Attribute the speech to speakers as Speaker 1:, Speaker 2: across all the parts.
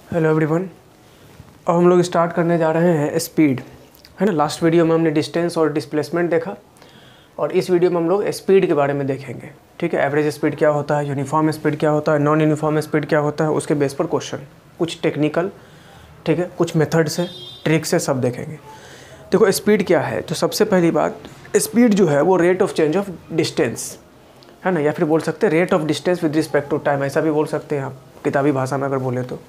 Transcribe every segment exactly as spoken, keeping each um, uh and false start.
Speaker 1: Hello everyone. अब हम लोग स्टार्ट करने जा रहे हैं स्पीड, है ना। लास्ट वीडियो में हमने डिस्टेंस और डिस्प्लेसमेंट देखा और इस वीडियो में हम लोग स्पीड के बारे में देखेंगे। ठीक है, एवरेज स्पीड क्या होता है, यूनिफॉर्म स्पीड क्या होता है, नॉन यूनिफॉर्म स्पीड क्या होता है, उसके बेस पर क्वेश्चन, कुछ टेक्निकल, ठीक है, कुछ मेथड से, ट्रिक से सब देखेंगे। देखो स्पीड क्या है, तो सबसे पहली बात, स्पीड जो है वो rate of change of distance है ना, या फिर बोल सकते हैं rate of distance with respect to time, ऐसा भी बोल सकते हैं आप किताबी भाषा में अगर बोले तो।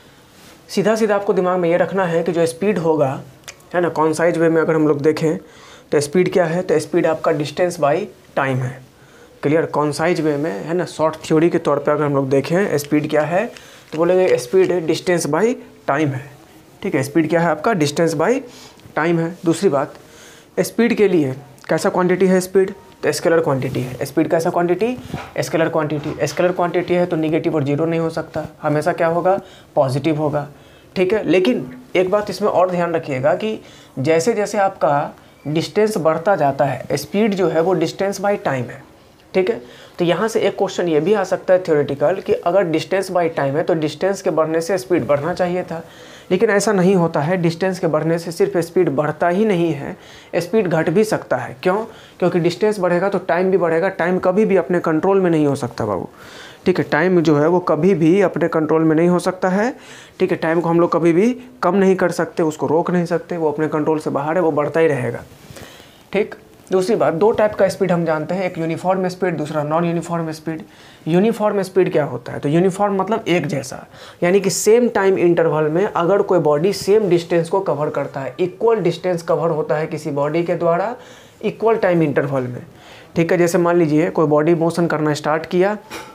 Speaker 1: सीधा सीधा आपको दिमाग में ये रखना है कि जो स्पीड होगा, है ना, कॉन्साइज वे में अगर हम लोग देखें तो स्पीड क्या है, तो स्पीड आपका डिस्टेंस बाई टाइम है। क्लियर, कॉन्साइज वे में, है ना, शॉर्ट थ्योरी के तौर पे अगर हम लोग देखें स्पीड क्या है तो बोलेंगे स्पीड डिस्टेंस बाई टाइम है। ठीक है, स्पीड क्या है आपका, डिस्टेंस बाई टाइम है। दूसरी बात, स्पीड के लिए कैसा क्वांटिटी है स्पीड, तो स्केलर क्वांटिटी है। स्पीड कैसा quantity, scalar quantity. Scalar quantity है तो निगेटिव और जीरो नहीं हो सकता, हमेशा क्या होगा, पॉजिटिव होगा। ठीक है, लेकिन एक बात इसमें और ध्यान रखिएगा कि जैसे जैसे आपका डिस्टेंस बढ़ता जाता है, स्पीड जो है वो डिस्टेंस बाई टाइम है। ठीक है, तो यहाँ से एक क्वेश्चन ये भी आ सकता है थ्योरेटिकल कि अगर डिस्टेंस बाई टाइम है तो डिस्टेंस के बढ़ने से स्पीड बढ़ना चाहिए था, लेकिन ऐसा नहीं होता है। डिस्टेंस के बढ़ने से सिर्फ स्पीड बढ़ता ही नहीं है, स्पीड घट भी सकता है। क्यों? क्योंकि डिस्टेंस बढ़ेगा तो टाइम भी बढ़ेगा। टाइम कभी भी अपने कंट्रोल में नहीं हो सकता बाबू। ठीक है, टाइम जो है वो कभी भी अपने कंट्रोल में नहीं हो सकता है। ठीक है, टाइम को हम लोग कभी भी कम नहीं कर सकते, उसको रोक नहीं सकते, वो अपने कंट्रोल से बाहर है, वो बढ़ता ही रहेगा। ठीक, दूसरी बात, दो टाइप का स्पीड हम जानते हैं, एक यूनिफॉर्म स्पीड, दूसरा non uniform speed. Uniform speed क्या होता है, तो यूनिफॉर्म मतलब एक जैसा, यानी कि सेम टाइम इंटरवल में अगर कोई बॉडी सेम डिस्टेंस को कवर करता है, इक्वल डिस्टेंस कवर होता है किसी बॉडी के द्वारा इक्वल टाइम इंटरवल में। ठीक है, जैसे मान लीजिए कोई बॉडी मोशन करना स्टार्ट किया,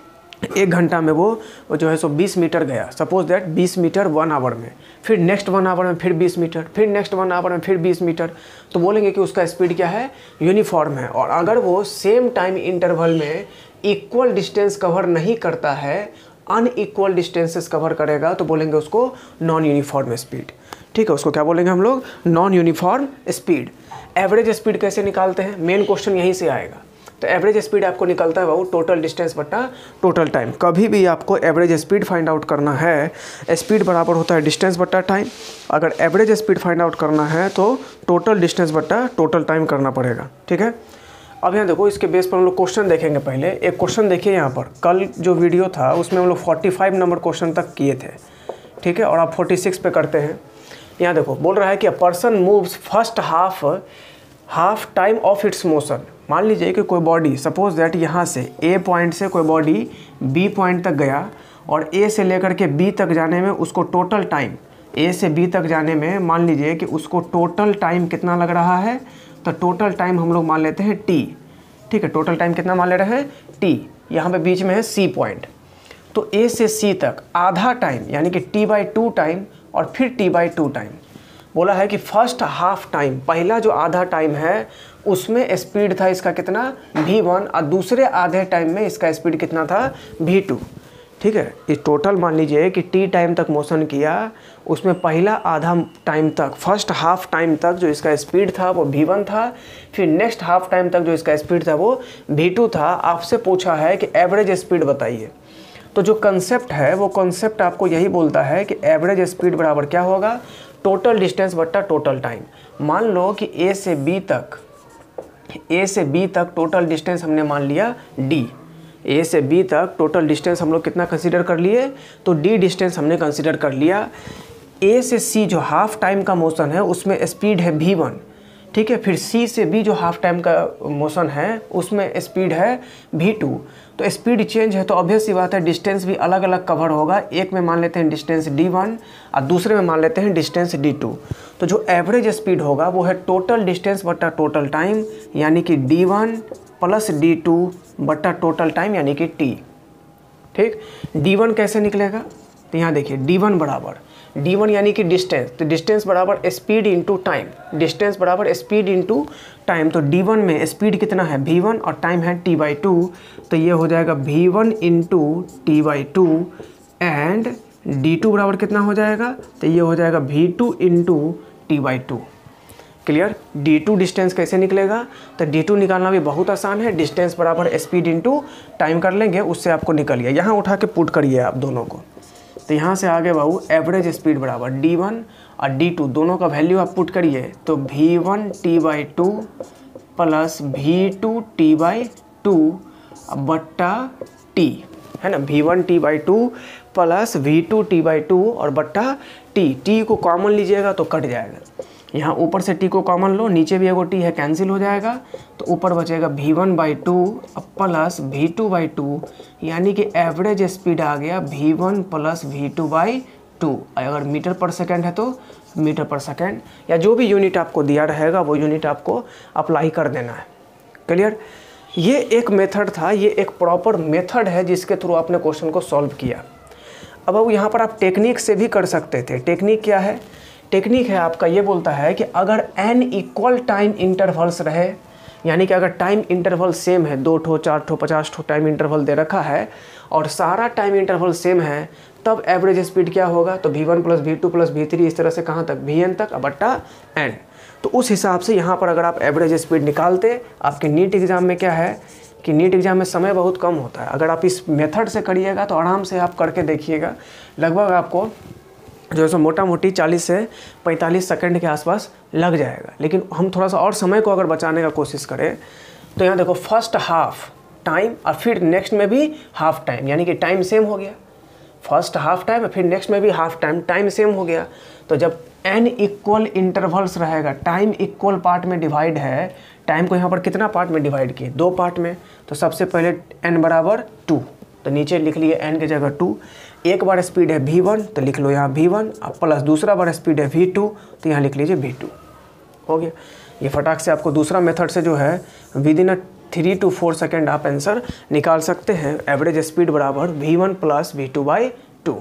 Speaker 1: एक घंटा में वो वो जो है सो बीस मीटर गया, सपोज दैट बीस मीटर वन आवर में, फिर नेक्स्ट वन आवर में फिर बीस मीटर, फिर नेक्स्ट वन आवर में फिर बीस मीटर, तो बोलेंगे कि उसका स्पीड क्या है, यूनिफॉर्म है। और अगर वो सेम टाइम इंटरवल में इक्वल डिस्टेंस कवर नहीं करता है, अनइक्वल डिस्टेंसेस कवर करेगा, तो बोलेंगे उसको नॉन यूनिफॉर्म स्पीड। ठीक है, उसको क्या बोलेंगे हम लोग, non uniform speed. Average speed कैसे निकालते हैं, मेन क्वेश्चन यहीं से आएगा। तो एवरेज स्पीड आपको निकलता है बाबू टोटल डिस्टेंस बटा टोटल टाइम। कभी भी आपको एवरेज स्पीड फाइंड आउट करना है, स्पीड बराबर होता है डिस्टेंस बटा टाइम। अगर एवरेज स्पीड फाइंड आउट करना है तो टोटल डिस्टेंस बटा टोटल टाइम करना पड़ेगा। ठीक है, अब यहाँ देखो, इसके बेस पर हम लोग क्वेश्चन देखेंगे। पहले एक क्वेश्चन देखिए यहाँ पर, कल जो वीडियो था उसमें हम लोग पैंतालीस नंबर क्वेश्चन तक किए थे। ठीक है, और आप छियालीस पे करते हैं। यहाँ देखो बोल रहा है कि a person moves first half half time of its motion. मान लीजिए कि कोई बॉडी, सपोज दैट यहाँ से ए पॉइंट से कोई बॉडी बी पॉइंट तक गया और ए से लेकर के बी तक जाने में उसको टोटल टाइम, ए से बी तक जाने में मान लीजिए कि उसको टोटल टाइम कितना लग रहा है, तो टोटल टाइम हम लोग मान लेते हैं टी। ठीक है, टोटल टाइम कितना मान ले रहे हैं, टी। यहाँ पे बीच में है सी पॉइंट, तो ए से सी तक आधा टाइम यानी कि टी बाई टू टाइम और फिर टी बाई टू टाइम। बोला है कि फर्स्ट हाफ टाइम, पहला जो आधा टाइम है उसमें स्पीड था इसका कितना, वी वन, और दूसरे आधे टाइम में इसका स्पीड कितना था, वी टू। ठीक है, इस टोटल मान लीजिए कि टी टाइम तक मोशन किया, उसमें पहला आधा टाइम तक, फर्स्ट हाफ टाइम तक जो इसका स्पीड था वो वी वन था, फिर नेक्स्ट हाफ टाइम तक जो इसका स्पीड था वो वी टू था। आपसे पूछा है कि एवरेज स्पीड बताइए, तो जो कंसेप्ट है वो कंसेप्ट आपको यही बोलता है कि एवरेज स्पीड बराबर क्या होगा, टोटल डिस्टेंस बट्टा टोटल टाइम। मान लो कि ए से बी तक, ए से बी तक टोटल डिस्टेंस हमने मान लिया डी। ए से बी तक टोटल डिस्टेंस हम लोग कितना कंसीडर कर लिए, तो डी डिस्टेंस हमने कंसीडर कर लिया। ए से सी जो हाफ टाइम का मोशन है उसमें स्पीड है वी वन। ठीक है, फिर सी से बी जो हाफ टाइम का मोशन है उसमें स्पीड है वी टू। तो स्पीड चेंज है तो ऑब्वियस सी बात है डिस्टेंस भी अलग अलग कवर होगा। एक में मान लेते हैं डिस्टेंस डी वन और दूसरे में मान लेते हैं डिस्टेंस डी टू। तो जो एवरेज स्पीड होगा वो है टोटल डिस्टेंस बट्टा टोटल टाइम, यानी कि D one plus D two बट्टा टोटल टाइम यानी कि टी। ठीक, डी वन कैसे निकलेगा, तो यहाँ देखिए डी वन बराबर, डी वन यानी कि डिस्टेंस, तो डिस्टेंस बराबर स्पीड इंटू टाइम, डिस्टेंस बराबर स्पीड इंटू टाइम। तो डी वन में स्पीड कितना है वी वन और टाइम है टी बाई टू, तो ये हो जाएगा V one into T by two, and D two बराबर कितना हो जाएगा, तो ये हो जाएगा we two into T by two. Clear, D two distance कैसे निकलेगा, तो डी टू निकालना भी बहुत आसान है, डिस्टेंस बराबर स्पीड इंटू टाइम कर लेंगे, उससे आपको निकल गया। यहाँ उठा के पुट करिए आप दोनों को, तो यहाँ से आगे बाबू एवरेज स्पीड बराबर डी वन और डी टू दोनों का वैल्यू आप पुट करिए तो we one T by two plus we two T by two बट्टा टी, है ना। V one T by two plus we two T by two और बट्टा टी। टी को कॉमन लीजिएगा तो कट जाएगा, यहाँ ऊपर से टी को कॉमन लो, नीचे भी एगो टी है कैंसिल हो जाएगा, तो ऊपर बचेगा V one by two plus we two by two, यानी कि एवरेज स्पीड आ गया V one plus we two by two. अगर मीटर पर सेकेंड है तो मीटर पर सेकेंड, या जो भी यूनिट आपको दिया रहेगा वो यूनिट आपको अप्लाई कर देना है। क्लियर। ये एक मेथड था, ये एक प्रॉपर मेथड है जिसके थ्रू आपने क्वेश्चन को सॉल्व किया। अब अब यहाँ पर आप टेक्निक से भी कर सकते थे। टेक्निक क्या है? टेक्निक है आपका ये बोलता है कि अगर n इक्वल टाइम इंटरवल्स रहे, यानी कि अगर टाइम इंटरवल सेम है, दो ठो चार ठो पचास ठो टाइम इंटरवल दे रखा है और सारा टाइम इंटरवल सेम है, तब एवरेज स्पीड क्या होगा? तो we one plus we two plus we three इस तरह से कहाँ तक? वी एन तक बट्टा एन। तो उस हिसाब से यहाँ पर अगर आप एवरेज स्पीड निकालते, आपके नीट एग्जाम में क्या है कि नीट एग्जाम में समय बहुत कम होता है। अगर आप इस मेथड से करिएगा तो आराम से आप करके देखिएगा, लगभग आपको जो है मोटा मोटी चालीस से पैंतालीस सेकंड के आसपास लग जाएगा। लेकिन हम थोड़ा सा और समय को अगर बचाने का कोशिश करें तो यहाँ देखो फर्स्ट हाफ टाइम और फिर नेक्स्ट में भी हाफ टाइम, यानी कि टाइम सेम हो गया। फर्स्ट हाफ टाइम और फिर नेक्स्ट में भी हाफ टाइम, टाइम सेम हो गया। तो जब एन इक्वल इंटरवल्स रहेगा, टाइम इक्वल पार्ट में डिवाइड है, टाइम को यहाँ पर कितना पार्ट में डिवाइड किए? दो पार्ट में। तो सबसे पहले एन बराबर टू, तो नीचे लिख लिए एन की जगह टू। एक बार स्पीड है वी वन तो लिख लो यहाँ वी वन, अब प्लस दूसरा बार स्पीड है वी टू तो यहाँ लिख लीजिए वी टू। हो गया। ये फटाक से आपको दूसरा मेथड से जो है within a three two four second आप आंसर निकाल सकते हैं। एवरेज स्पीड बराबर V one plus we two by two.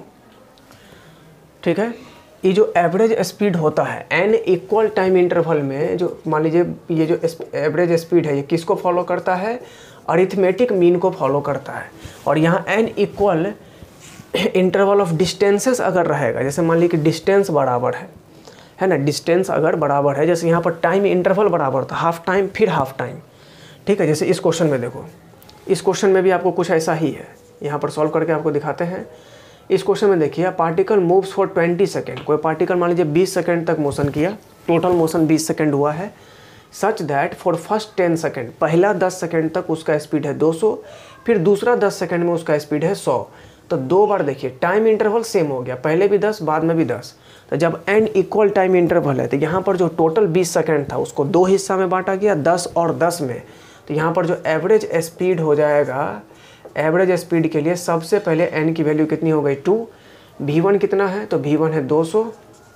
Speaker 1: ठीक है। ये जो एवरेज स्पीड होता है एन इक्वल टाइम इंटरवल में, जो मान लीजिए ये जो एवरेज स्पीड है ये किसको फॉलो करता है? अरिथमेटिक मीन को फॉलो करता है। और यहाँ N equal interval of distances अगर रहेगा, जैसे मान लीजिए कि डिस्टेंस बराबर है है ना, डिस्टेंस अगर बराबर है, जैसे यहाँ पर टाइम इंटरवल बराबर था, हाफ टाइम फिर हाफ टाइम। ठीक है। जैसे इस क्वेश्चन में देखो, इस क्वेश्चन में भी आपको कुछ ऐसा ही है, यहाँ पर सॉल्व करके आपको दिखाते हैं। इस क्वेश्चन में देखिए particle moves for twenty second, कोई पार्टिकल मान लीजिए बीस सेकेंड तक मोशन किया, टोटल मोशन बीस सेकेंड हुआ है। Such that for first ten second, पहला दस सेकेंड तक उसका स्पीड है दो सौ, फिर दूसरा दस सेकेंड में उसका स्पीड है सौ। तो दो बार देखिए टाइम इंटरवल सेम हो गया, पहले भी दस बाद में भी दस। तो जब एन इक्वल टाइम इंटरवल है तो यहाँ पर जो टोटल बीस सेकेंड था उसको दो हिस्सा में बांटा गया, दस और दस में। तो यहाँ पर जो एवरेज स्पीड हो जाएगा, एवरेज स्पीड के लिए सबसे पहले एन की वैल्यू कितनी हो गई? टू। वी वन कितना है? तो वी वन है दो सौ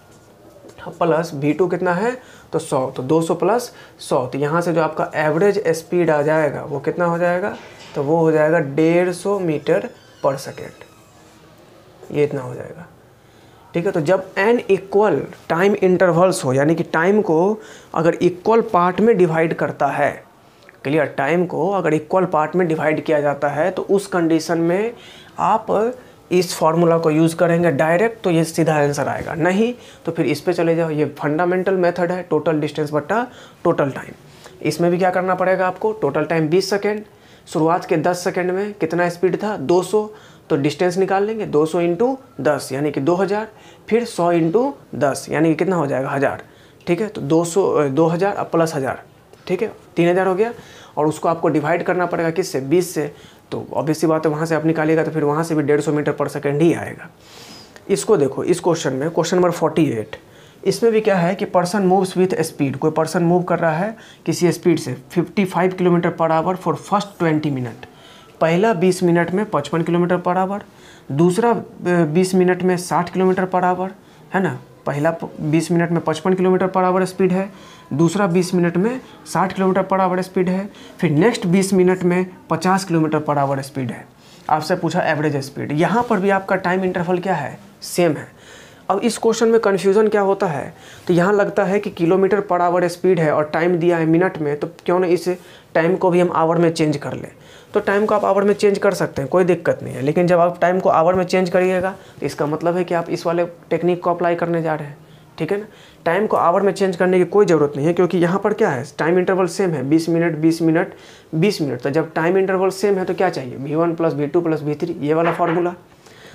Speaker 1: प्लस वी टू कितना है? तो सौ। तो दो सौ प्लस सौ, तो यहाँ से जो आपका एवरेज स्पीड आ जाएगा वो कितना हो जाएगा? तो वो हो जाएगा डेढ़ सौ मीटर पर सेकेंड। ये इतना हो जाएगा। ठीक है। तो जब एन इक्वल टाइम इंटरवल्स हो, यानी कि टाइम को अगर इक्वल पार्ट में डिवाइड करता है, क्लियर, टाइम को अगर इक्वल पार्ट में डिवाइड किया जाता है तो उस कंडीशन में आप इस फॉर्मूला को यूज़ करेंगे डायरेक्ट, तो ये सीधा आंसर आएगा। नहीं तो फिर इस पे चले जाओ, ये फंडामेंटल मेथड है, टोटल डिस्टेंस बट्टा टोटल टाइम। इसमें भी क्या करना पड़ेगा आपको? टोटल टाइम बीस सेकेंड, शुरुआत के दस सेकेंड में कितना स्पीड था? दो सौ, तो डिस्टेंस निकाल लेंगे, दो सौ इंटू दस यानी कि दो हज़ार, फिर सौ इंटू दस यानी कि कितना हो जाएगा? हज़ार। ठीक है। तो दो सौ दो हज़ार अब प्लस हज़ार, ठीक है, तीन हज़ार हो गया। और उसको आपको डिवाइड करना पड़ेगा किससे? बीस से। तो ऑब्वियसली बात है वहाँ से आप निकालिएगा तो फिर वहाँ से भी डेढ़ सौ मीटर पर सेकेंड ही आएगा। इसको देखो, इस क्वेश्चन में, क्वेश्चन नंबर फोर्टी एट, इसमें भी क्या है कि पर्सन मूव्स विथ स्पीड, कोई पर्सन मूव कर रहा है किसी स्पीड से पचपन kilometre per hour for first twenty minute. पहला बीस मिनट में पचपन किलोमीटर पर आवर, दूसरा बीस मिनट में साठ किलोमीटर पर आवर, है ना। पहला बीस मिनट में पचपन किलोमीटर पर आवर स्पीड है, दूसरा बीस मिनट में साठ किलोमीटर पर आवर स्पीड है, फिर नेक्स्ट बीस मिनट में पचास किलोमीटर पर आवर स्पीड है। आपसे पूछा एवरेज स्पीड। यहाँ पर भी आपका टाइम इंटरवल क्या है? सेम है। अब इस क्वेश्चन में कन्फ्यूज़न क्या होता है, तो यहाँ लगता है कि किलोमीटर पर आवर स्पीड है और टाइम दिया है मिनट में, तो क्यों ना इस टाइम को भी हम आवर में चेंज कर लें। तो टाइम को आप आवर में चेंज कर सकते हैं, कोई दिक्कत नहीं है। लेकिन जब आप टाइम को आवर में चेंज करिएगा तो इसका मतलब है कि आप इस वाले टेक्निक को अप्लाई करने जा रहे हैं। ठीक है ना। टाइम को आवर में चेंज करने की कोई ज़रूरत नहीं है, क्योंकि यहाँ पर क्या है, टाइम इंटरवल सेम है, बीस मिनट बीस मिनट बीस मिनट। तो जब टाइम इंटरवल सेम है तो क्या चाहिए? V one plus we two plus we three, ये वाला फार्मूला।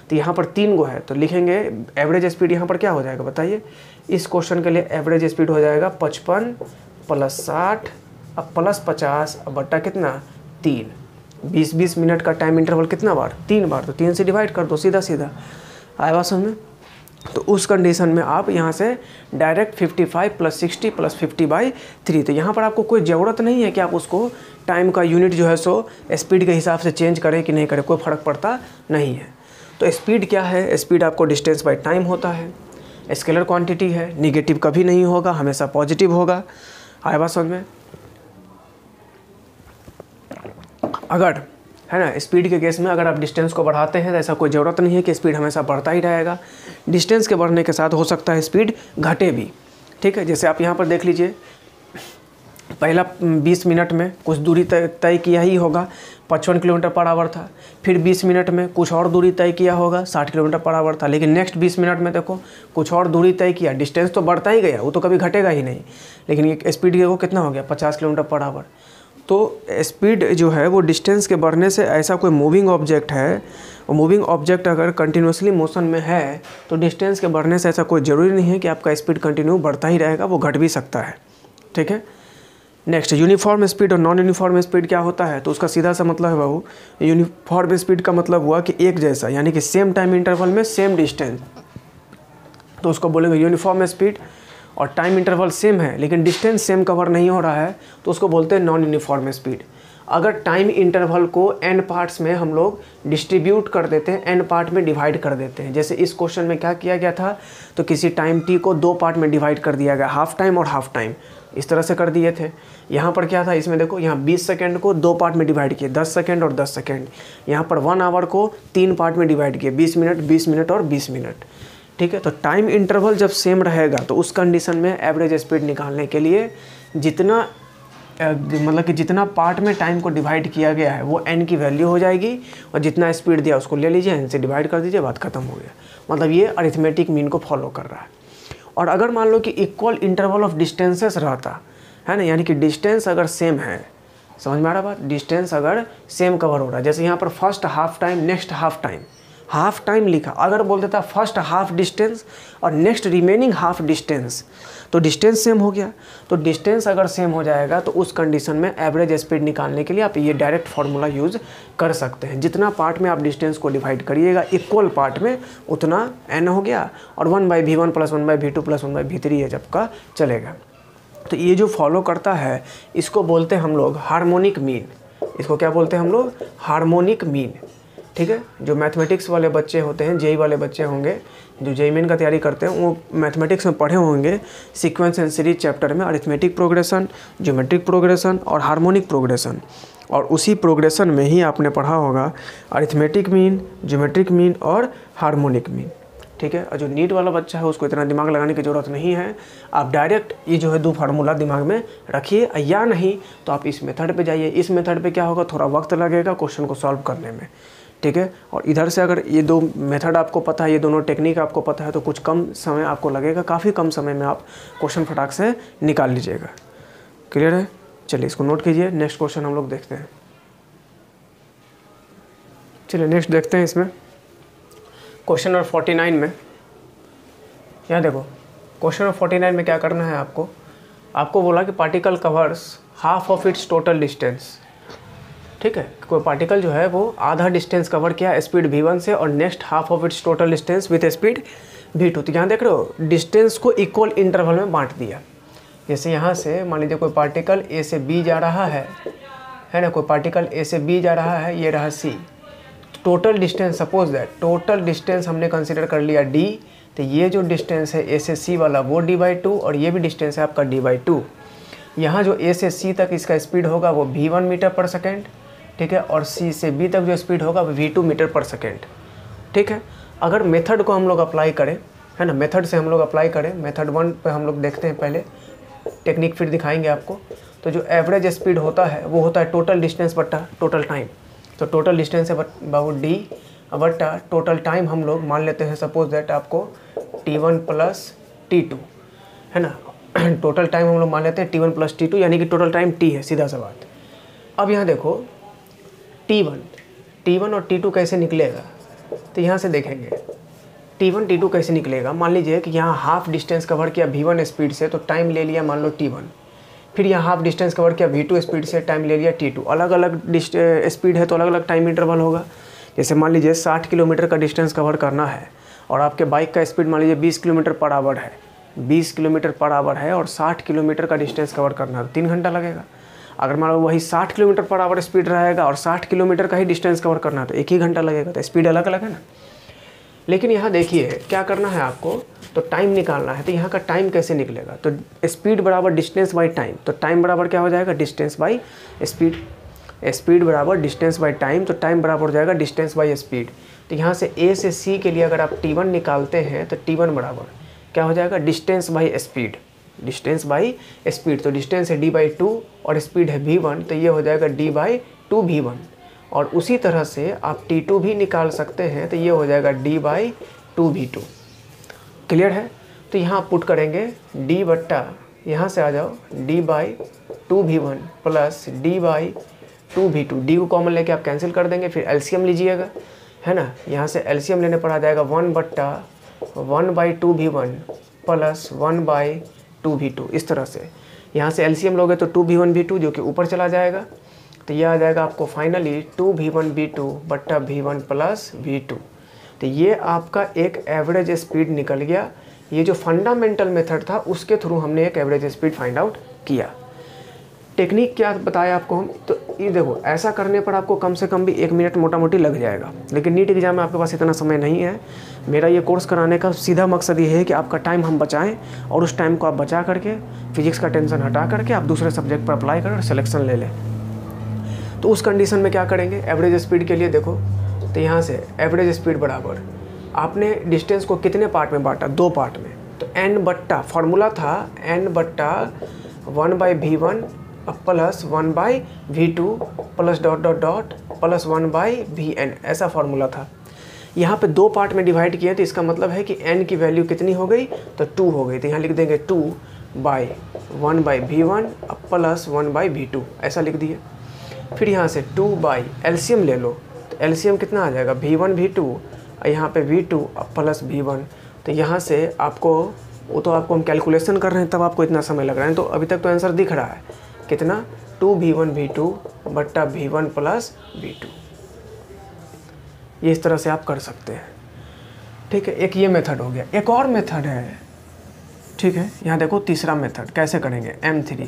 Speaker 1: तो यहाँ पर तीन गो है तो लिखेंगे एवरेज स्पीड यहाँ पर क्या हो जाएगा बताइए। इस क्वेश्चन के लिए एवरेज स्पीड हो जाएगा पचपन प्लस साठ अब प्लस पचास अब बट्टा कितना तीन, बीस बीस मिनट का टाइम इंटरवल कितना बार तीन बार, तो तीन से डिवाइड कर दो सीधा सीधा, आया बात समझ में। तो उस कंडीशन में आप यहाँ से डायरेक्ट पचपन प्लस साठ प्लस पचास बाई थ्री, तो यहाँ पर आपको कोई ज़रूरत नहीं है कि आप उसको टाइम का यूनिट जो है सो स्पीड के हिसाब से चेंज करें कि नहीं करें, कोई फ़र्क पड़ता नहीं है। तो स्पीड क्या है, स्पीड आपको डिस्टेंस बाई टाइम होता है, स्केलर क्वांटिटी है, निगेटिव कभी नहीं होगा, हमेशा पॉजिटिव होगा, आया बात समझ में। अगर है ना स्पीड के केस में अगर आप डिस्टेंस को बढ़ाते हैं तो ऐसा कोई ज़रूरत नहीं है कि स्पीड हमेशा बढ़ता ही रहेगा, डिस्टेंस के बढ़ने के साथ हो सकता है स्पीड घटे भी, ठीक है। जैसे आप यहाँ पर देख लीजिए, पहला बीस मिनट में कुछ दूरी तय तय किया ही होगा, पचपन किलोमीटर पर आवर था, फिर बीस मिनट में कुछ और दूरी तय किया होगा, साठ किलोमीटर पर आवर था, लेकिन नेक्स्ट बीस मिनट में देखो कुछ और दूरी तय किया, डिस्टेंस तो बढ़ता ही गया, वो तो कभी घटेगा ही नहीं, लेकिन ये स्पीड देखो कितना हो गया पचास किलोमीटर पर आवर। तो स्पीड जो है वो डिस्टेंस के बढ़ने से, ऐसा कोई मूविंग ऑब्जेक्ट है और मूविंग ऑब्जेक्ट अगर कंटिन्यूसली मोशन में है तो डिस्टेंस के बढ़ने से ऐसा कोई ज़रूरी नहीं है कि आपका स्पीड कंटिन्यू बढ़ता ही रहेगा, वो घट भी सकता है, ठीक है। नेक्स्ट यूनिफॉर्म स्पीड और नॉन यूनिफॉर्म स्पीड क्या होता है, तो उसका सीधा सा मतलब है बाबू, यूनिफॉर्म स्पीड का मतलब हुआ कि एक जैसा, यानी कि सेम टाइम इंटरवल में सेम डिस्टेंस, तो उसको बोलेंगे यूनिफॉर्म स्पीड। और टाइम इंटरवल सेम है लेकिन डिस्टेंस सेम कवर नहीं हो रहा है तो उसको बोलते हैं नॉन यूनिफॉर्म स्पीड। अगर टाइम इंटरवल को एन पार्ट्स में हम लोग डिस्ट्रीब्यूट कर देते हैं, एन पार्ट में डिवाइड कर देते हैं, जैसे इस क्वेश्चन में क्या किया गया था, तो किसी टाइम टी को दो पार्ट में डिवाइड कर दिया गया, हाफ टाइम और हाफ टाइम, इस तरह से कर दिए थे। यहाँ पर क्या था, इसमें देखो यहाँ बीस सेकंड को दो पार्ट में डिवाइड किए, दस सेकंड और दस सेकंड। यहाँ पर वन आवर को तीन पार्ट में डिवाइड किए, बीस मिनट बीस मिनट और बीस मिनट, ठीक है। तो टाइम इंटरवल जब सेम रहेगा तो उस कंडीशन में एवरेज स्पीड निकालने के लिए जितना मतलब कि जितना पार्ट में टाइम को डिवाइड किया गया है वो एन की वैल्यू हो जाएगी, और जितना स्पीड दिया उसको ले लीजिए, एन से डिवाइड कर दीजिए, बात खत्म हो गया। मतलब ये अरिथमेटिक मीन को फॉलो कर रहा है। और अगर मान लो कि इक्वल इंटरवल ऑफ डिस्टेंसेस रहता है ना, यानी कि डिस्टेंस अगर सेम है, समझ में आ रहा बात, डिस्टेंस अगर सेम कवर हो रहा है, जैसे यहाँ पर first half time next half time, half time लिखा, अगर बोल देता फर्स्ट हाफ डिस्टेंस और नेक्स्ट रिमेनिंग हाफ डिस्टेंस, तो डिस्टेंस सेम हो गया। तो डिस्टेंस अगर सेम हो जाएगा तो उस कंडीशन में एवरेज स्पीड निकालने के लिए आप ये डायरेक्ट फार्मूला यूज़ कर सकते हैं। जितना पार्ट में आप डिस्टेंस को डिवाइड करिएगा इक्वल पार्ट में उतना एन हो गया, और one by v one plus one by v two plus one by v three ये जब का चलेगा। तो ये जो फॉलो करता है इसको बोलते हैं हम लोग हार्मोनिक मीन। इसको क्या बोलते हैं हम लोग, हार्मोनिक मीन, ठीक है। जो मैथमेटिक्स वाले बच्चे होते हैं, जेई वाले बच्चे होंगे जो जेई मेन का तैयारी करते हैं, वो मैथमेटिक्स में पढ़े होंगे सीक्वेंस एंड सीरीज चैप्टर में अरिथमेटिक प्रोग्रेशन, ज्योमेट्रिक प्रोग्रेशन और हार्मोनिक प्रोग्रेशन, और उसी प्रोग्रेशन में ही आपने पढ़ा होगा अरिथमेटिक मीन, ज्योमेट्रिक मीन और हार्मोनिक मीन, ठीक है। और जो नीट वाला बच्चा है उसको इतना दिमाग लगाने की ज़रूरत नहीं है, आप डायरेक्ट ये जो है दो फार्मूला दिमाग में रखिए, या नहीं तो आप इस मेथड पे जाइए। इस मेथड पे क्या होगा, थोड़ा वक्त लगेगा क्वेश्चन को सॉल्व करने में, ठीक है। और इधर से अगर ये दो मेथड आपको पता है, ये दोनों टेक्निक आपको पता है, तो कुछ कम समय आपको लगेगा, काफ़ी कम समय में आप क्वेश्चन फटाक से निकाल लीजिएगा। क्लियर है, चलिए इसको नोट कीजिए। नेक्स्ट क्वेश्चन हम लोग देखते हैं। चलिए नेक्स्ट देखते हैं। इसमें क्वेश्चन नंबर फोर्टी नाइन में, यहाँ देखो क्वेश्चन नंबर फोर्टी नाइन में क्या करना है आपको, आपको बोला कि particle covers half of its total distance, ठीक है। कोई पार्टिकल जो है वो आधा डिस्टेंस कवर किया स्पीड वी वन से, और next half of its total distance with speed v two. तो यहाँ देख रहे हो डिस्टेंस को इक्वल इंटरवल में बांट दिया। जैसे यहाँ से मान लीजिए कोई पार्टिकल ए से बी जा रहा है, है ना, कोई पार्टिकल ए से बी जा रहा है, ये रहा c. Total distance, suppose that total distance हमने कंसिडर कर लिया डी, तो ये जो डिस्टेंस है ए से सी वाला वो डी बाई टू, और ये भी डिस्टेंस है आपका डी बाई टू। यहाँ जो ए से सी तक इसका स्पीड होगा वो वी वन मीटर पर सेकेंड, ठीक है, और सी से बी तक जो स्पीड होगा वो वी टू मीटर पर सेकेंड, ठीक है। अगर मेथड को हम लोग अप्लाई करें, है ना, मेथड से हम लोग अप्लाई करें, मेथड वन पे हम लोग देखते हैं पहले, टेक्निक फिर दिखाएंगे आपको। तो जो एवरेज स्पीड होता है वो होता है टोटल डिस्टेंस बट्टा टोटल टाइम। तो टोटल डिस्टेंस है बाबू डी बट्टा टोटल टाइम हम लोग मान लेते हैं, सपोज दैट आपको t one plus t two, है ना, टोटल टाइम हम लोग मान लेते हैं t one plus t two, यानी कि टोटल टाइम टी है, सीधा सा बात। अब यहाँ देखो टी वन टी वन और टी टू कैसे निकलेगा, तो यहाँ से देखेंगे टी वन टी टू कैसे निकलेगा। मान लीजिए कि यहाँ हाफ डिस्टेंस कवर किया वी वन स्पीड से, तो टाइम ले लिया मान लो टी वन। फिर यहाँ हाफ डिस्टेंस कवर किया वी टू स्पीड से, टाइम ले लिया टी टू। अलग अलग स्पीड है तो अलग अलग टाइम इंटरवल होगा। जैसे मान लीजिए साठ किलोमीटर का डिस्टेंस कवर करना है और आपके बाइक का स्पीड मान लीजिए बीस किलोमीटर पर आवर है, बीस किलोमीटर पर आवर है और साठ किलोमीटर का डिस्टेंस कवर करना है तो तीन घंटा लगेगा। अगर मान लो वही साठ किलोमीटर पर आवर स्पीड रहेगा और साठ किलोमीटर का ही डिस्टेंस कवर करना है तो एक ही घंटा लगेगा। तो स्पीड अलग अलग है ना। लेकिन यहाँ देखिए क्या करना है आपको, तो टाइम निकालना है। तो यहाँ का टाइम कैसे निकलेगा, तो स्पीड बराबर डिस्टेंस बाई टाइम। तो टाइम बराबर क्या हो जाएगा, डिस्टेंस बाई स्पीड। स्पीड बराबर डिस्टेंस बाई टाइम, तो टाइम बराबर हो जाएगा डिस्टेंस बाई स्पीड। तो यहाँ से ए से सी के लिए अगर आप टी वन निकालते हैं तो टी वन बराबर क्या हो जाएगा, distance by speed. Distance by speed, तो डिस्टेंस है डी बाई टू और स्पीड है वी वन, तो ये हो जाएगा d by two v one. और उसी तरह से आप टी टू भी निकाल सकते हैं, तो ये हो जाएगा d by two v two. Clear है। तो यहाँ पुट करेंगे डी बट्टा, यहाँ से आ जाओ d by two v one plus d by two v two. D को कॉमन लेके आप कैंसिल कर देंगे, फिर एलसीएम लीजिएगा, है ना। यहाँ से एलसीएम लेने पर आ जाएगा वन बट्टा one by two v one plus one by two v two. इस तरह से यहाँ से एलसीएम लोगे तो two v one we two जो कि ऊपर चला जाएगा, तो ये आ जाएगा आपको finally two v one we two बट्टा we one plus we two. तो ये आपका एक एवरेज स्पीड निकल गया। ये जो फंडामेंटल मेथड था उसके थ्रू हमने एक एवरेज स्पीड फाइंड आउट किया। टेक्निक क्या बताया आपको हम, तो ये देखो ऐसा करने पर आपको कम से कम भी एक मिनट मोटा मोटी लग जाएगा। लेकिन नीट एग्जाम में आपके पास इतना समय नहीं है। मेरा ये कोर्स कराने का सीधा मकसद ये है कि आपका टाइम हम बचाएं और उस टाइम को आप बचा करके फिजिक्स का टेंशन हटा करके आप दूसरे सब्जेक्ट पर अप्लाई करें और सिलेक्शन ले लें। तो उस कंडीशन में क्या करेंगे, एवरेज स्पीड के लिए देखो, तो यहाँ से एवरेज स्पीड बराबर आपने डिस्टेंस को कितने पार्ट में बांटा, दो पार्ट में। तो एन बट्टा फॉर्मूला था एन बट्टा one by v one plus one by v two plus dot dot dot plus one by v n, ऐसा फार्मूला था। यहाँ पे दो पार्ट में डिवाइड किया तो इसका मतलब है कि n की वैल्यू कितनी हो गई, तो टू हो गई। तो यहाँ लिख देंगे two by one by v one plus one by v two, ऐसा लिख दिए। फिर यहाँ से टू बाई एलसीएम ले लो, तो एलसीएम कितना आ जाएगा, वी वन वी टू, यहाँ पे v two plus v one. तो यहाँ से आपको, वो तो आपको हम कैलकुलेशन कर रहे हैं तब आपको इतना समय लग रहा है, तो अभी तक तो आंसर दिख रहा है कितना, two v one we two बट्टा we one plus we two. ये इस तरह से आप कर सकते हैं। ठीक है, एक ये मेथड हो गया। एक और मेथड है, ठीक है, यहाँ देखो तीसरा मेथड कैसे करेंगे, एम थ्री।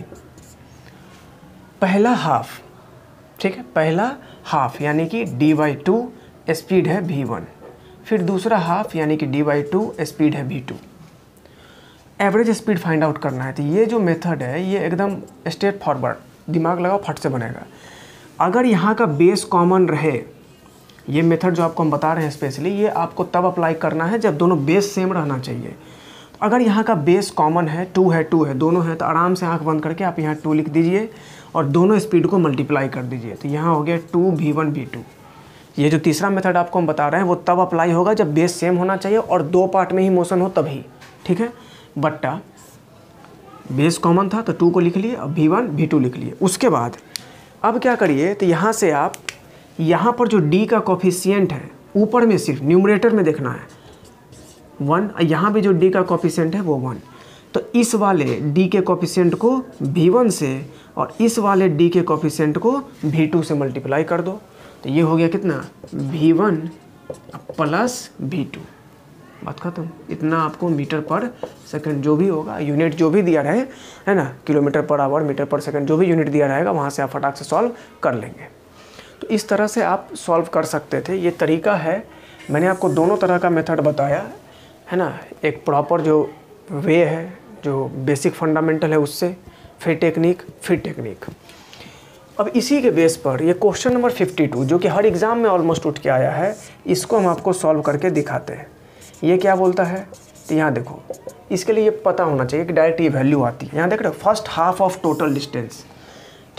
Speaker 1: पहला हाफ, ठीक है, पहला हाफ यानी कि डी बाई टू स्पीड है वी वन, फिर दूसरा हाफ यानी कि डी बाई टू स्पीड है we two. Average speed find out करना है। तो ये जो मेथड है ये एकदम स्ट्रेट फॉरवर्ड, दिमाग लगाओ फट से बनेगा। अगर यहाँ का बेस कॉमन रहे, ये मेथड जो आपको हम बता रहे हैं स्पेशली, ये आपको तब अप्लाई करना है जब दोनों बेस सेम रहना चाहिए। अगर यहाँ का बेस कॉमन है, टू है टू है दोनों है, तो आराम से आंख बंद करके आप यहाँ टू लिख दीजिए और दोनों स्पीड को मल्टीप्लाई कर दीजिए। तो यहाँ हो गया two v one we two. ये जो तीसरा मेथड आपको हम बता रहे हैं वो तब अप्लाई होगा जब बेस सेम होना चाहिए और दो पार्ट में ही मोशन हो तभी, ठीक है। बट्टा बेस कॉमन था तो टू को लिख लिए, अब वी वन वी टू लिख लिए। उसके बाद अब क्या करिए, तो यहाँ से आप यहाँ पर जो d का कोफिशिएंट है ऊपर में सिर्फ न्यूमरेटर में देखना है वन, यहाँ भी जो d का कोफिशिएंट है वो वन। तो इस वाले d के कोफिशिएंट को वी वन से और इस वाले d के कोफिशिएंट को वी टू से मल्टीप्लाई कर दो। तो ये हो गया कितना, v one plus we two. बात खत्म। इतना आपको मीटर पर सेकंड जो भी होगा, यूनिट जो भी दिया रहे, है ना, किलोमीटर पर आवर, मीटर पर सेकंड, जो भी यूनिट दिया रहेगा वहाँ से आप फटाक से सॉल्व कर लेंगे। तो इस तरह से आप सॉल्व कर सकते थे। ये तरीका है, मैंने आपको दोनों तरह का मेथड बताया है ना। एक प्रॉपर जो वे है, जो बेसिक फंडामेंटल है उससे, फिर टेक्निक, फिर टेक्निक। अब इसी के बेस पर ये क्वेश्चन नंबर फिफ्टी टू जो कि हर एग्ज़ाम में ऑलमोस्ट उठ के आया है, इसको हम आपको सॉल्व करके दिखाते हैं। ये क्या बोलता है, तो यहाँ देखो, इसके लिए ये पता होना चाहिए कि डायरेक्ट ये वैल्यू आती है। यहाँ देख रहे हो, first half of total distance, ठीक है।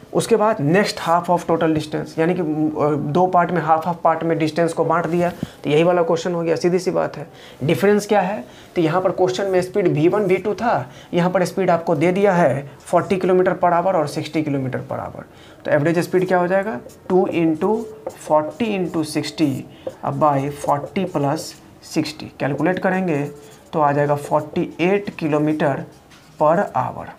Speaker 1: उसके बाद next half of total distance, यानी कि दो पार्ट में हाफ हाफ पार्ट में डिस्टेंस को बांट दिया, तो यही वाला क्वेश्चन हो गया, सीधी सी बात है। डिफरेंस क्या है, तो यहाँ पर क्वेश्चन में speed v one we two था, यहाँ पर स्पीड आपको दे दिया है चालीस किलोमीटर पर आवर और साठ किलोमीटर पर आवर। तो एवरेज स्पीड क्या हो जाएगा, two into forty into sixty अब by forty plus sixty, calculate करेंगे तो आ जाएगा अड़तालीस किलोमीटर पर आवर,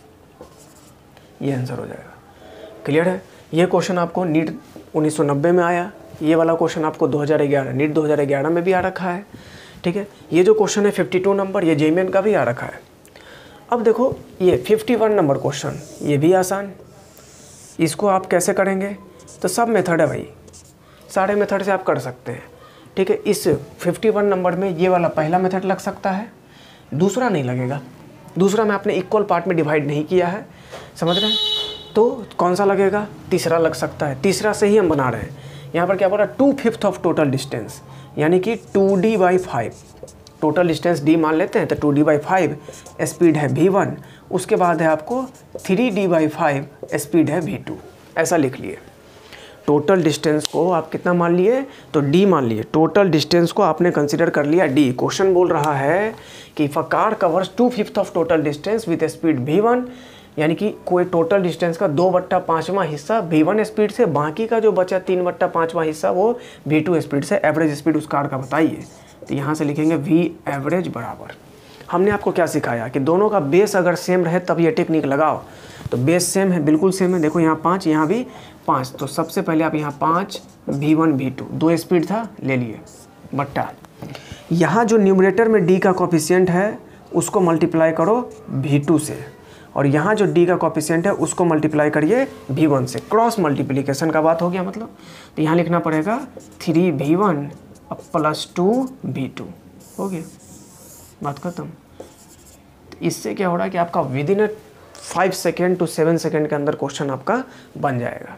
Speaker 1: ये आंसर हो जाएगा। क्लियर है। ये क्वेश्चन आपको नीट उन्नीस सौ नब्बे में आया, ये वाला क्वेश्चन आपको दो हज़ार ग्यारह नीट दो हज़ार ग्यारह में भी आ रखा है। ठीक है, ये जो क्वेश्चन है बावन नंबर, ये जेईई का भी आ रखा है। अब देखो ये इक्यावन नंबर क्वेश्चन, ये भी आसान, इसको आप कैसे करेंगे, तो सब मेथड है भाई, सारे मेथड से आप कर सकते हैं। ठीक है, इस इक्यावन नंबर में ये वाला पहला मेथड लग सकता है, दूसरा नहीं लगेगा, दूसरा में आपने इक्वल पार्ट में डिवाइड नहीं किया है, समझ रहे हैं, तो कौन सा लगेगा, तीसरा लग सकता है। तीसरा से ही हम बना रहे हैं, यहाँ पर क्या बोल रहा है, two fifth of total distance, यानी कि two d by five, total distance d मान लेते हैं, तो two d by five speed है वी वन, उसके बाद है आपको three d by five speed है वी टू, ऐसा लिख लिए। टोटल डिस्टेंस को आप कितना मान लिए, तो d मान लिए, टोटल डिस्टेंस को आपने कंसीडर कर लिया d। क्वेश्चन बोल रहा है कि if a car covers two fifth of total distance with speed v one, यानी कि कोई टोटल डिस्टेंस का दो बट्टा पाँचवा हिस्सा वी वन स्पीड से, बाकी का जो बचा तीन बट्टा पाँचवा हिस्सा वो वी टू स्पीड से, एवरेज स्पीड उस कार का बताइए। तो यहाँ से लिखेंगे v एवरेज बराबर, हमने आपको क्या सिखाया कि दोनों का बेस अगर सेम रहे तब ये टेक्निक लगाओ। तो बेस सेम है, बिल्कुल सेम है, देखो यहाँ पाँच, यहाँ भी पाँच, तो सबसे पहले आप यहाँ पाँच वी वन वी टू, दो स्पीड था ले लिए बट्टा, यहाँ जो न्यूमरेटर में d का कोफिशिएंट है उसको मल्टीप्लाई करो वी टू से, और यहाँ जो d का कोफिशिएंट है उसको मल्टीप्लाई करिए वी वन से, क्रॉस मल्टीप्लिकेशन का बात हो गया मतलब। तो यहाँ लिखना पड़ेगा three we one plus two v two, हो गया, बात खत्म। तो इससे क्या हो रहा है कि आपका within five second two seven second के अंदर क्वेश्चन आपका बन जाएगा।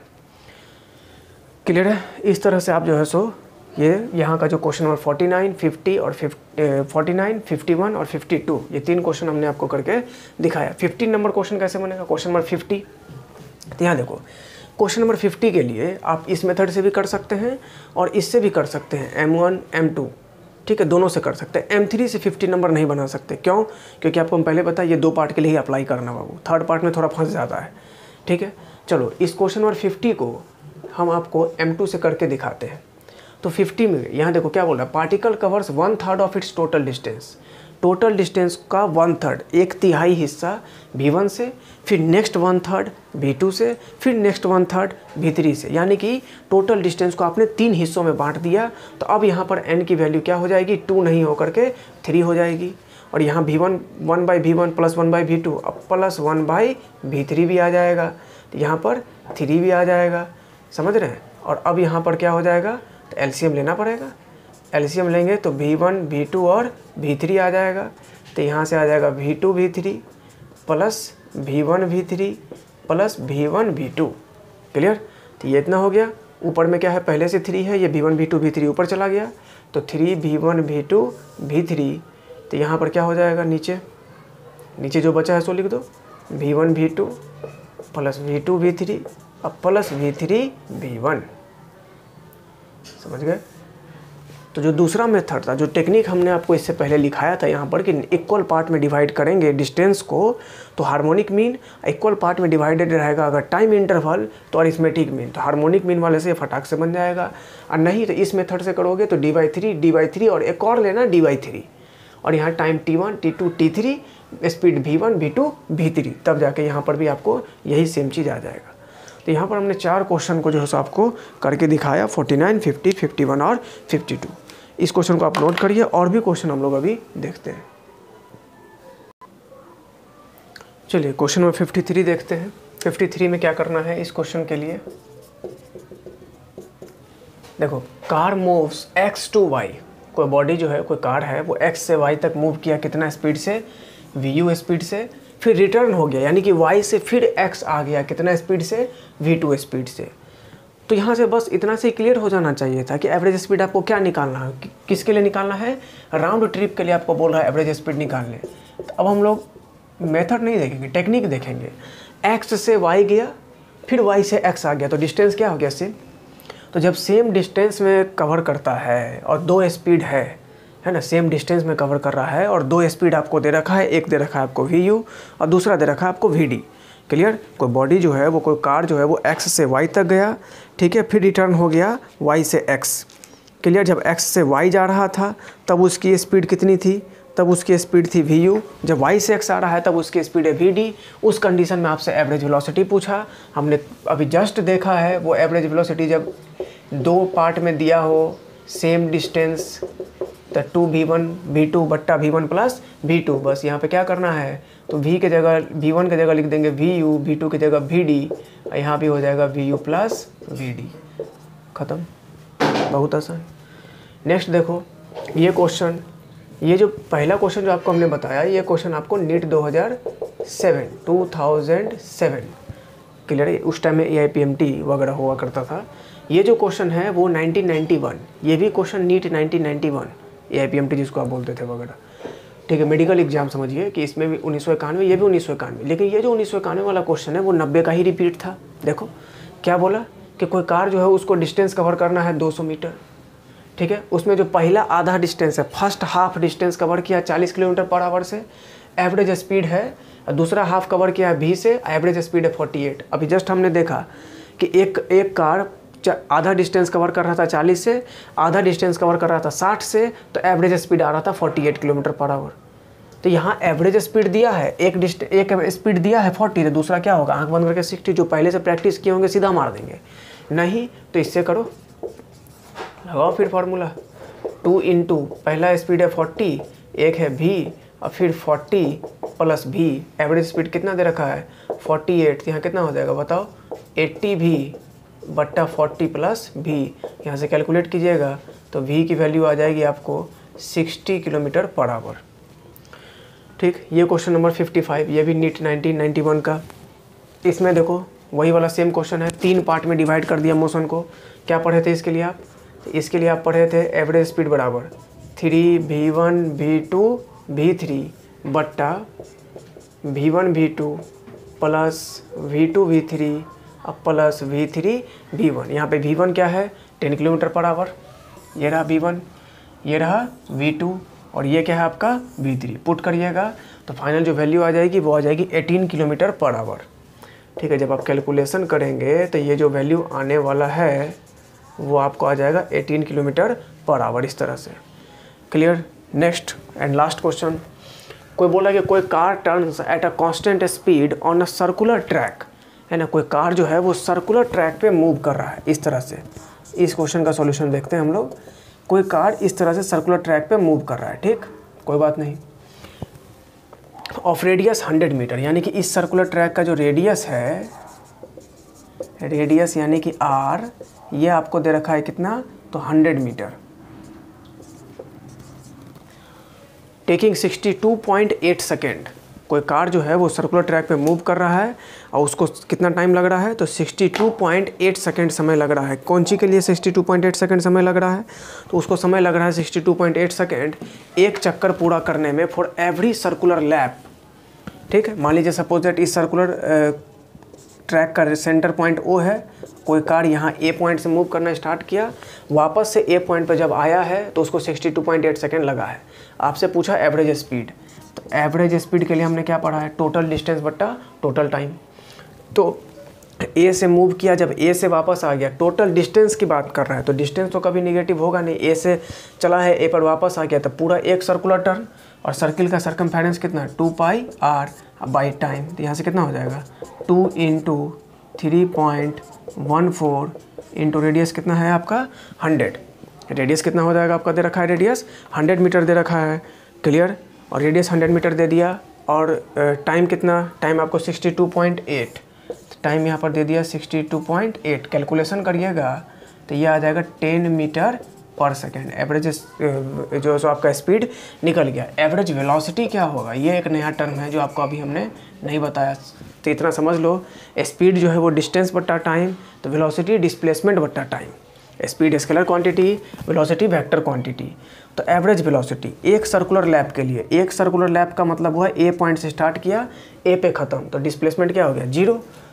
Speaker 1: क्लियर है। इस तरह से आप जो है सो ये यहाँ का जो question number forty nine, fifty और फोर्टी नाइन, फिफ्टी वन और फिफ्टी टू, ये तीन क्वेश्चन हमने आपको करके दिखाया। फिफ्टी नंबर क्वेश्चन कैसे बनेगा, क्वेश्चन नंबर फिफ्टी, तो यहाँ देखो क्वेश्चन नंबर फिफ्टी के लिए आप इस मेथड से भी कर सकते हैं और इससे भी कर सकते हैं, एम वन एम टू, ठीक है, दोनों से कर सकते हैं। एम थ्री से फिफ्टी नंबर नहीं बना सकते, क्यों, क्योंकि आपको हम पहले बताया ये दो पार्ट के लिए ही अप्लाई करना बाबू, थर्ड पार्ट में थोड़ा फंस जाता है। ठीक है, चलो इस क्वेश्चन नंबर फिफ्टी को हम आपको एम टू से करके दिखाते हैं। तो फिफ्टी में यहाँ देखो क्या बोल रहा है, particle covers one third of its total distance, total distance का वन थर्ड, एक तिहाई हिस्सा वी वन से, फिर next one third v two से, फिर next one third v three से, यानी कि टोटल डिस्टेंस को आपने तीन हिस्सों में बांट दिया। तो अब यहाँ पर n की वैल्यू क्या हो जाएगी, टू नहीं होकर के थ्री हो जाएगी, और यहाँ we one one by v one plus one by v two, अब plus one by v three भी आ जाएगा, तो यहाँ पर थ्री भी आ जाएगा, समझ रहे हैं। और अब यहाँ पर क्या हो जाएगा, तो एलसीएम लेना पड़ेगा, एलसीएम लेंगे तो वी वन वी टू और वी थ्री आ जाएगा, तो यहाँ से आ जाएगा we two we three plus v one v three plus v one we two. Clear. तो ये इतना हो गया, ऊपर में क्या है, पहले से थ्री है, ये v one we two we three ऊपर चला गया, तो three we one we two we three, तो यहाँ पर क्या हो जाएगा, नीचे नीचे जो बचा है सो लिख दो, v one we two plus we two we three अब plus we three we one, समझ गए। तो जो दूसरा मेथड था, जो टेक्निक हमने आपको इससे पहले लिखाया था यहाँ पर कि इक्वल पार्ट में डिवाइड करेंगे डिस्टेंस को, तो हार्मोनिक मीन इक्वल पार्ट में डिवाइडेड रहेगा, अगर टाइम इंटरवल तो अरिथमेटिक मीन, तो हार्मोनिक मीन वाले से फटाक से बन जाएगा। और नहीं तो इस मेथड से करोगे तो d by three d by three और एक और लेना डी बाई थ्री, और यहाँ time t one t two t three, speed v one we two we three, तब जाके यहाँ पर भी आपको यही सेम चीज़ आ जाएगा। तो यहाँ पर हमने चार क्वेश्चन को जो है सो आपको करके दिखाया, forty nine, fifty, fifty one और फिफ्टी टू। इस क्वेश्चन को आप नोट करिए, और भी क्वेश्चन हम लोग अभी देखते हैं। चलिए क्वेश्चन नंबर फिफ्टी थ्री देखते हैं। फिफ्टी थ्री में क्या करना है इस क्वेश्चन के लिए, देखो car moves x to y, कोई बॉडी जो है, कोई कार है, वो एक्स से वाई तक मूव किया, कितना स्पीड से, वी यू स्पीड से, फिर रिटर्न हो गया, यानी कि y से फिर x आ गया, कितना स्पीड से, वी टू स्पीड से। तो यहाँ से बस इतना से क्लियर हो जाना चाहिए था कि एवरेज स्पीड आपको क्या निकालना है, कि, किसके लिए निकालना है, राउंड ट्रिप के लिए आपको बोल रहा है एवरेज स्पीड निकालने। तो अब हम लोग मेथड नहीं देखेंगे, टेक्निक देखेंगे। x से y गया, फिर वाई से एक्स आ गया, तो डिस्टेंस क्या हो गया सेम। तो जब सेम डिस्टेंस में कवर करता है और दो स्पीड है है ना, सेम डिस्टेंस में कवर कर रहा है और दो स्पीड आपको दे रखा है, एक दे रखा है आपको वी यू और दूसरा दे रखा है आपको वी डी। क्लियर। कोई बॉडी जो है वो, कोई कार जो है वो एक्स से वाई तक गया, ठीक है, फिर रिटर्न हो गया वाई से एक्स। क्लियर। जब एक्स से वाई जा रहा था तब उसकी स्पीड कितनी थी, तब उसकी स्पीड थी वी यू। जब वाई से एक्स आ रहा है तब उसकी स्पीड है वी डी। उस कंडीशन में आपसे एवरेज वेलोसिटी पूछा, हमने अभी जस्ट देखा है वो एवरेज वेलोसिटी जब दो पार्ट में दिया हो, सेम डिस्टेंस, तो two v one we two बट्टा we one plus we two. बस यहाँ पे क्या करना है, तो v के जगह वी वन के जगह लिख देंगे वी यू, वी टू की जगह वी डी, यहाँ भी हो जाएगा v u plus v d. ख़त्म, बहुत आसान। नेक्स्ट देखो ये क्वेश्चन, ये जो पहला क्वेश्चन जो आपको हमने बताया, ये क्वेश्चन आपको नीट दो हज़ार सात टू थाउजेंड सेवन, क्लियर है, उस टाइम में A I P M T वगैरह हुआ करता था। ये जो क्वेश्चन है वो नाइनटीन नाइंटी वन, ये भी question NEET nineteen ninety one A I P M T जिसको आप बोलते थे वगैरह, ठीक है, मेडिकल एग्जाम समझिए कि इसमें भी उन्नीस सौ इक्यानवे, ये भी उन्नीस सौ इक्यानवे। लेकिन ये जो उन्नीस सौ इक्यानवे वाला क्वेश्चन है वो नब्बे का ही रिपीट था। देखो क्या बोला कि कोई कार जो है उसको डिस्टेंस कवर करना है दो सौ मीटर, ठीक है, उसमें जो पहला आधा डिस्टेंस है, फर्स्ट हाफ डिस्टेंस कवर किया चालीस किलोमीटर पर आवर से, एवरेज स्पीड है, और दूसरा हाफ कवर किया है भी से, एवरेज स्पीड है अड़तालीस। अभी जस्ट हमने देखा कि एक एक कार आधा डिस्टेंस कवर कर रहा था चालीस से, आधा डिस्टेंस कवर कर रहा था साठ से, तो एवरेज स्पीड आ रहा था अड़तालीस किलोमीटर पर आवर। तो यहाँ एवरेज स्पीड दिया है, एक डिस्ट एक स्पीड दिया है चालीस, तो दूसरा क्या होगा, आंख बंद करके साठ, जो पहले से प्रैक्टिस किए होंगे सीधा मार देंगे, नहीं तो इससे करो, लगाओ फिर फार्मूला, टू इंटू पहला स्पीड है चालीस, एक है भी, और फिर चालीस प्लस भी, एवरेज स्पीड कितना दे रखा है अड़तालीस, यहाँ कितना हो जाएगा बताओ, अस्सी भी बट्टा चालीस प्लस भी, यहाँ से कैलकुलेट कीजिएगा तो v की वैल्यू आ जाएगी आपको साठ किलोमीटर पर आवर। ठीक, ये क्वेश्चन नंबर पचपन, ये भी नीट नाइनटीन नाइंटी वन का। इसमें देखो वही वाला सेम क्वेश्चन है, तीन पार्ट में डिवाइड कर दिया मोशन को। क्या पढ़े थे इसके लिए आप, इसके लिए आप पढ़े थे एवरेज स्पीड बराबर three we one we two we three बट्टा we one we two plus we two we three अब plus we three we one. यहाँ पे वी वन क्या है टेन किलोमीटर पर आवर, ये रहा वी वन, ये रहा वी टू, और ये क्या है आपका वी थ्री। पुट करिएगा तो फाइनल जो वैल्यू आ जाएगी वो आ जाएगी अठारह किलोमीटर पर आवर। ठीक है, जब आप कैलकुलेशन करेंगे तो ये जो वैल्यू आने वाला है वो आपको आ जाएगा अठारह किलोमीटर पर आवर, इस तरह से। Clear. Next and last question, कोई बोला कि कोई car turns at a constant speed on a circular track, है ना, कोई कार जो है वो सर्कुलर ट्रैक पे मूव कर रहा है इस तरह से। इस क्वेश्चन का सॉल्यूशन देखते हैं हम लोग। कोई कार इस तरह से सर्कुलर ट्रैक पे मूव कर रहा है, ठीक, कोई बात नहीं, ऑफ रेडियस हंड्रेड मीटर, यानी कि इस सर्कुलर ट्रैक का जो रेडियस है, रेडियस यानी कि आर, ये आपको दे रखा है कितना, तो hundred metre, taking sixty two point eight second. कोई कार जो है वो सर्कुलर ट्रैक पे मूव कर रहा है और उसको कितना टाइम लग रहा है, तो sixty two point eight second समय लग रहा है। कौन सी के लिए sixty two point eight second समय लग रहा है, तो उसको समय लग रहा है sixty two point eight second एक चक्कर पूरा करने में फॉर एवरी सर्कुलर लैप। ठीक है, मान लीजिए सपोज दैट इस सर्कुलर ट्रैक का सेंटर पॉइंट ओ है, कोई कार यहाँ ए पॉइंट से मूव करना स्टार्ट किया, वापस से ए पॉइंट पर जब आया है तो उसको sixty two point eight second लगा है। आपसे पूछा एवरेज स्पीड, तो एवरेज स्पीड के लिए हमने क्या पढ़ा है, टोटल डिस्टेंस बट्टा टोटल टाइम। तो ए से मूव किया, जब ए से वापस आ गया, टोटल डिस्टेंस की बात कर रहा है तो डिस्टेंस तो कभी निगेटिव होगा नहीं। ए से चला है, ए पर वापस आ गया, तो पूरा एक सर्कुलर टर्न, और सर्किल का सरकमफेरेंस कितना, two pi R by time, तो यहाँ से कितना हो जाएगा, two into three point one four into radius कितना है आपका हंड्रेड। रेडियस कितना हो जाएगा आपका, दे रखा है रेडियस हंड्रेड मीटर दे रखा है, क्लियर, और रेडियस हंड्रेड मीटर दे दिया, और टाइम कितना, टाइम आपको sixty two point eight, time यहाँ पर दे दिया sixty two point eight. Calculation करिएगा तो ये आ जाएगा टेन मीटर पर सेकेंड। एवरेज जो सो आपका स्पीड निकल गया। एवरेज वेलोसिटी क्या होगा, ये एक नया टर्म है जो आपको अभी हमने नहीं बताया, तो इतना समझ लो। स्पीड जो है वो डिस्टेंस बट्टा टाइम, तो वेलोसिटी डिस्प्लेसमेंट बट्टा time. Speed scalar quantity, velocity vector quantity. तो एवरेज वेलोसिटी एक सर्कुलर लैप के लिए, एक सर्कुलर लैप का मतलब हुआ ए पॉइंट से स्टार्ट किया, ए पे ख़त्म, तो डिस्प्लेसमेंट क्या हो गया, जीरो।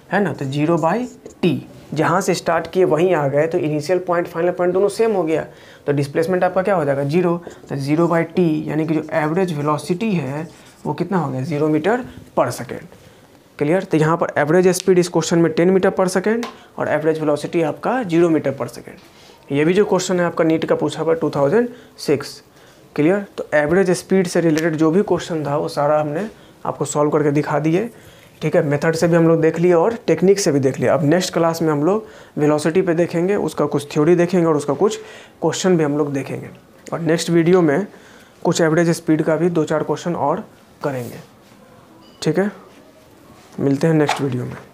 Speaker 1: है ना। तो जीरो बाई टी, जहाँ से स्टार्ट किए वहीं आ गए, तो इनिशियल पॉइंट फाइनल पॉइंट दोनों सेम हो गया, तो डिस्प्लेसमेंट आपका क्या हो जाएगा, जीरो। तो जीरो बाई टी यानी कि जो एवरेज वेलोसिटी है वो कितना हो गया, जीरो मीटर पर सेकेंड। क्लियर। तो यहाँ पर एवरेज स्पीड इस क्वेश्चन में टेन मीटर पर सेकेंड और एवरेज वेलोसिटी आपका जीरो मीटर पर सेकेंड। ये भी जो क्वेश्चन है आपका नीट का पूछा हुआ टू थाउजेंड सिक्स। क्लियर। तो एवरेज स्पीड से रिलेटेड जो भी क्वेश्चन था वो सारा हमने आपको सॉल्व करके दिखा दिए। ठीक है, मेथड से भी हम लोग देख लिए और टेक्निक से भी देख लिया। अब नेक्स्ट क्लास में हम लोग वेलोसिटी पे देखेंगे, उसका कुछ थ्योरी देखेंगे और उसका कुछ क्वेश्चन भी हम लोग देखेंगे। और नेक्स्ट वीडियो में कुछ एवरेज स्पीड का भी दो चार क्वेश्चन और करेंगे। ठीक है, मिलते हैं नेक्स्ट वीडियो में।